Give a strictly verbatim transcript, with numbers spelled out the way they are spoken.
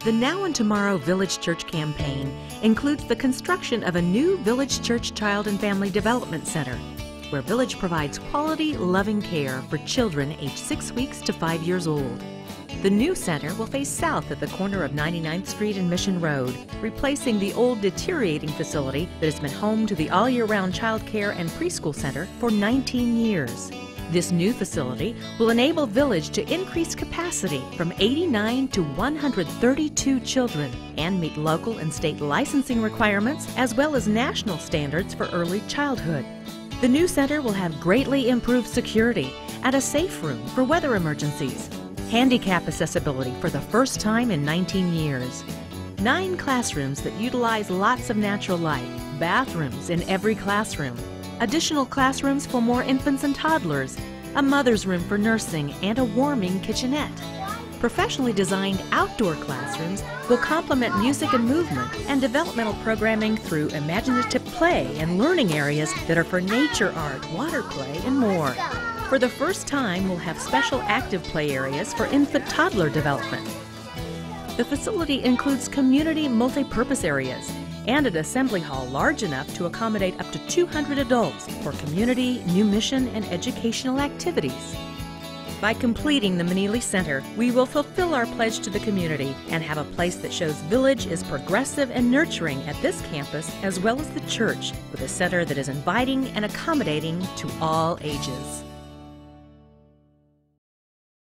The Now and Tomorrow Village Church campaign includes the construction of a new Village Church Child and Family Development Center, where Village provides quality, loving care for children aged six weeks to five years old. The new center will face south at the corner of ninety-ninth Street and Mission Road, replacing the old deteriorating facility that has been home to the all-year-round child care and preschool center for nineteen years. This new facility will enable Village to increase capacity from eighty-nine to one hundred thirty-two children and meet local and state licensing requirements as well as national standards for early childhood. The new center will have greatly improved security and a safe room for weather emergencies, handicap accessibility for the first time in nineteen years, nine classrooms that utilize lots of natural light, bathrooms in every classroom, additional classrooms for more infants and toddlers, a mother's room for nursing, and a warming kitchenette. Professionally designed outdoor classrooms will complement music and movement and developmental programming through imaginative play and learning areas that are for nature art, water play, and more. For the first time, we'll have special active play areas for infant-toddler development. The facility includes community multi-purpose areas and an assembly hall large enough to accommodate up to two hundred adults for community, new mission, and educational activities. By completing the Meneely Center, we will fulfill our pledge to the community and have a place that shows Village is progressive and nurturing at this campus as well as the church, with a center that is inviting and accommodating to all ages.